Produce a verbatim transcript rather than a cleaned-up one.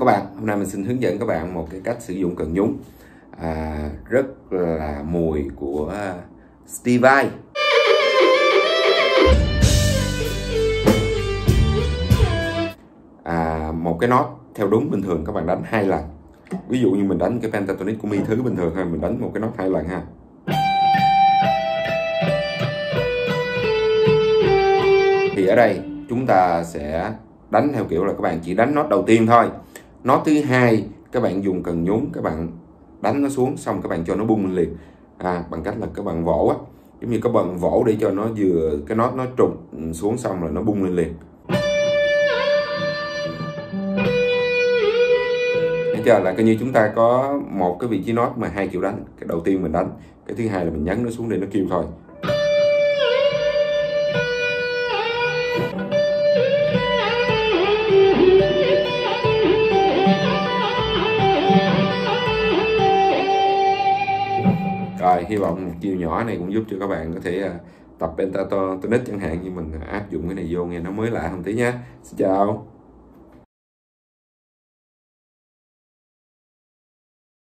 các bạn, hôm nay mình xin hướng dẫn các bạn một cái cách sử dụng cần nhúng à, rất là mùi của Stevie Vai. À, một cái nốt theo đúng bình thường các bạn đánh hai lần. Ví dụ như mình đánh cái pentatonic của mi thứ bình thường thôi, mình đánh một cái nốt hai lần ha. Thì ở đây chúng ta sẽ đánh theo kiểu là các bạn chỉ đánh nốt đầu tiên thôi. Nốt thứ hai các bạn dùng cần nhúng, các bạn đánh nó xuống xong các bạn cho nó bung lên liền. À, bằng cách là các bạn vỗ á, giống như các bạn vỗ để cho nó vừa cái nốt nó trùng xuống xong rồi nó bung lên liền. Thấy chưa, là coi như chúng ta có một cái vị trí nốt mà hai kiểu đánh. Cái đầu tiên mình đánh, cái thứ hai là mình nhấn nó xuống để nó kêu thôi. Rồi, hy vọng một chiều nhỏ này cũng giúp cho các bạn có thể uh, tập pentatonic chẳng hạn, như mình áp dụng cái này vô nghe nó mới lạ không tí nhé. Xin chào.